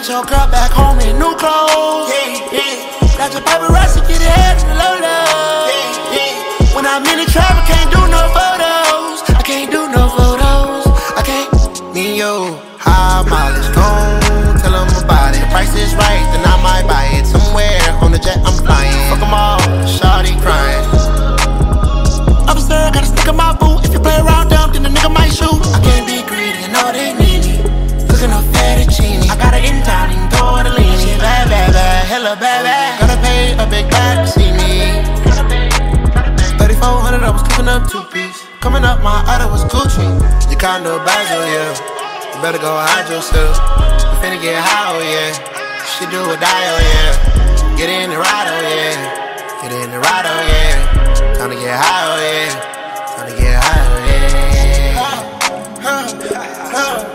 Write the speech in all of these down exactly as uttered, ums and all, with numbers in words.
sent your girl back home in new clothes. Yeah, yeah. Got your paparazzi, get it head in the low low. Yeah, yeah. When I'm in the trap, I can't do no photos. I can't do no photos. I can't. Me and you, high mileage, gon' tell them about it. The price is right, then I might buy it. Somewhere on the jet I'm flying. Fuck them all, shawty crying. Officer, gotta stick in my boot. If you play around them, then the nigga might shoot. I can't be greedy, you know they need me. Cooking up fettuccine. I got her in town, even throw her the lean. She bad, bad, bad, hella bad, bad. Gotta pay a big bag to see me. thirty-four hundred, I was cooking up two piece. Coming up, my order was Gucci. You kinda bad, oh yeah. You better go hide yourself. You finna get high, oh yeah. She do or die, oh yeah. Get in the ride, oh yeah. Get in the ride, oh yeah. Time to get high, oh yeah. Time to get high, oh yeah. Huh, huh, huh.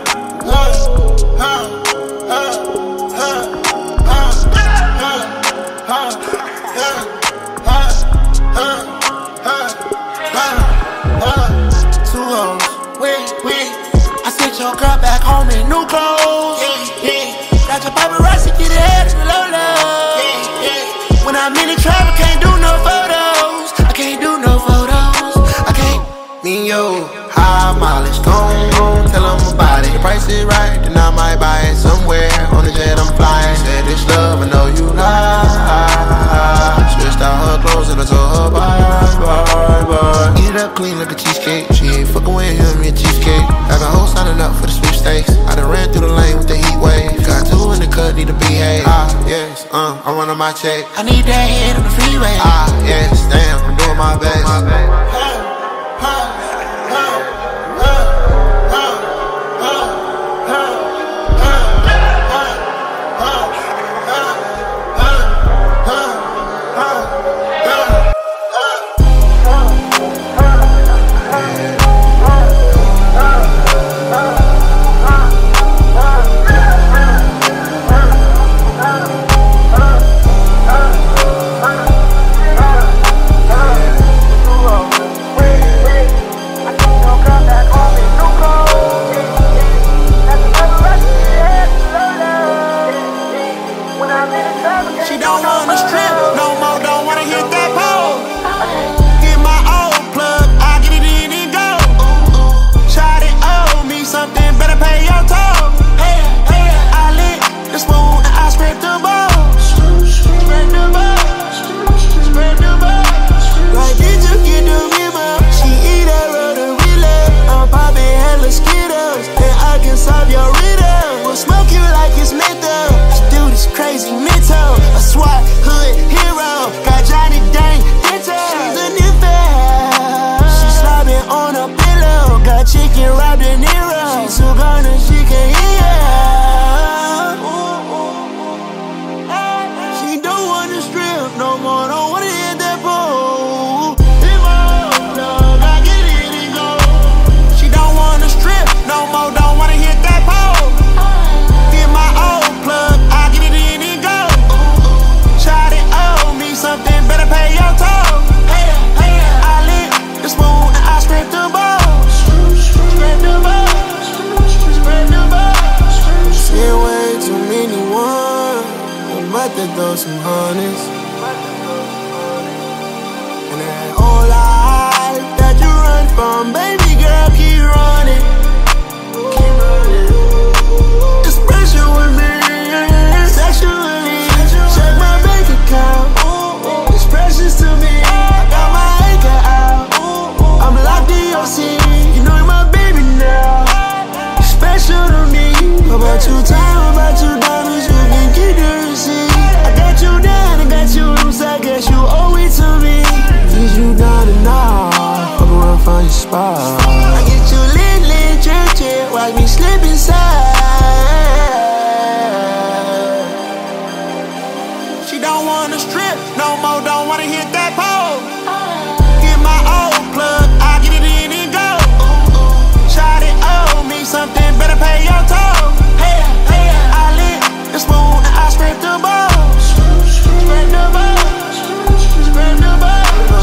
Two hoes, wait, wait. I sent your girl back home in new clothes. Yeah, yeah. Got your paparazzi, get it head in the low low. Yeah, yeah. When I'm in the trap, I can't do no photos. I can't do no photos. I can't. Me and you, high mileage, gon' gon' tell them about it. The price is right, then I might buy it. Somewhere on the jet I'm flying. Said it's love, I know you lie. Switched out her clothes and I told her bye, bye, bye. Eat it up clean like a cheesecake. She ain't fucking with him, me a cheesecake. I got hoes signing up for the sweepstakes. I done ran through the lane with the heat wave. Got two in the cut, need to behave. Ah, yes, uh, I'm running my check. I need that head on the freeway. Ah, yes, damn, I'm doing my best. My best. Some honeys and that whole life that you run from, baby girl, keep running, keep running. It's special with me, sexually. Check my bank account, it's precious to me. I got my anchor out, I'm locked in your city. You know you're my baby now, you're special to me. About your time, about your diamonds, you can keep the receipt. You down, I got you loose, I guess you owe it to me. Is you down and out, fuck around, find your spot. I get you lit, lit, drip, drip, watch me slip inside. She don't wanna strip, no more, don't wanna hit that pole. Get my old plug, I get it in and go. Shot it, owe me something, better pay your toll. Hey, hey, I lit the spoon and I scraped the bowl. Spread the ball, spread the ball.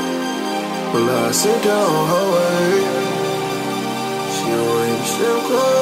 Well, I sit down her way. She already strip club.